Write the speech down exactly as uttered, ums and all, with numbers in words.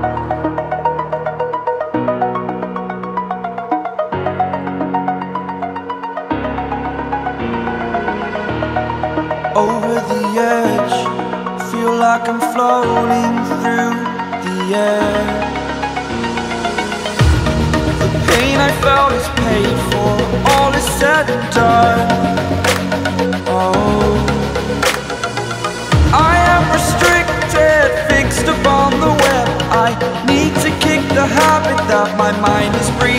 Over the edge, feel like I'm floating through the air. The pain I felt is paid for, all is said and done. Oh, I am restricted, fixed upon the web. I need to kick the habit that my mind is breathing.